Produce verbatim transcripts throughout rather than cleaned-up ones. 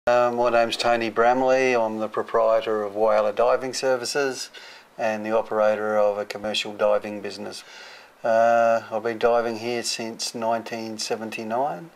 Uh, my name's Tony Bramley. I'm the proprietor of Whaler Diving Services and the operator of a commercial diving business. Uh, I've been diving here since nineteen seventy-nine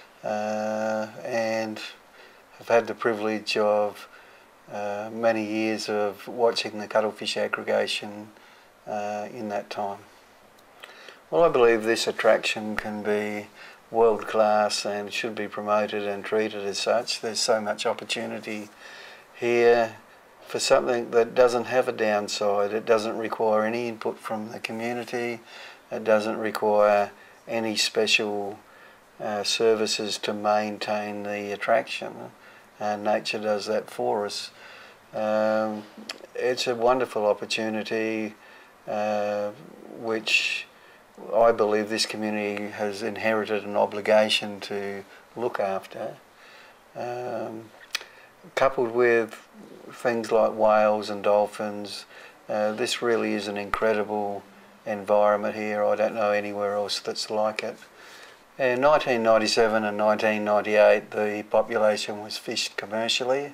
uh, and have had the privilege of uh, many years of watching the cuttlefish aggregation uh, in that time. Well, I believe this attraction can be world class and should be promoted and treated as such. There's so much opportunity here for something that doesn't have a downside. It doesn't require any input from the community. It doesn't require any special uh, services to maintain the attraction. Uh, nature does that for us. Um, it's a wonderful opportunity uh, which I believe this community has inherited an obligation to look after. Um, coupled with things like whales and dolphins, uh, this really is an incredible environment here. I don't know anywhere else that's like it. In nineteen ninety-seven and nineteen ninety-eight, the population was fished commercially,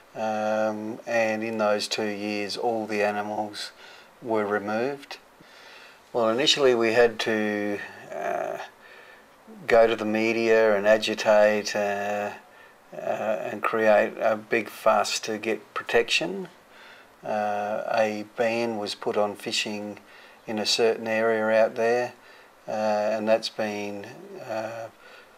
um, and in those two years all the animals were removed. Well, initially we had to uh, go to the media and agitate uh, uh, and create a big fuss to get protection. Uh, a ban was put on fishing in a certain area out there, uh, and that's been uh,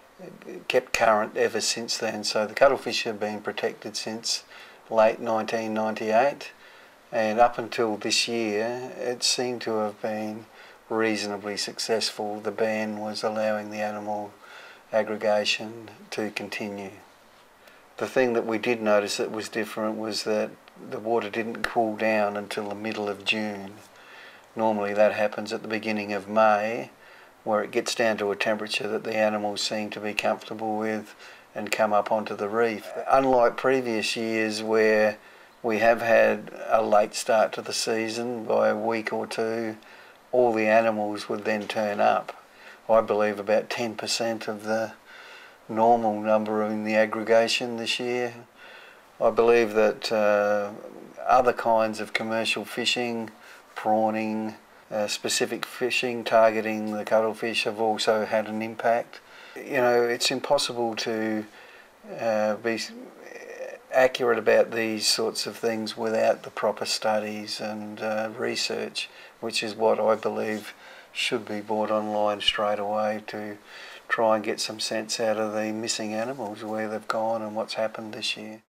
kept current ever since then. So the cuttlefish have been protected since late nineteen ninety-eight, and up until this year it seemed to have been reasonably successful. The ban was allowing the animal aggregation to continue. The thing that we did notice that was different was that the water didn't cool down until the middle of June. Normally that happens at the beginning of May, where it gets down to a temperature that the animals seem to be comfortable with and come up onto the reef. Unlike previous years where we have had a late start to the season by a week or two, all the animals would then turn up. I believe about ten percent of the normal number in the aggregation this year. I believe that uh, other kinds of commercial fishing, prawning, uh, specific fishing targeting the cuttlefish have also had an impact. You know, it's impossible to uh, be accurate about these sorts of things without the proper studies and uh, research, which is what I believe should be brought online straight away to try and get some sense out of the missing animals, where they've gone and what's happened this year.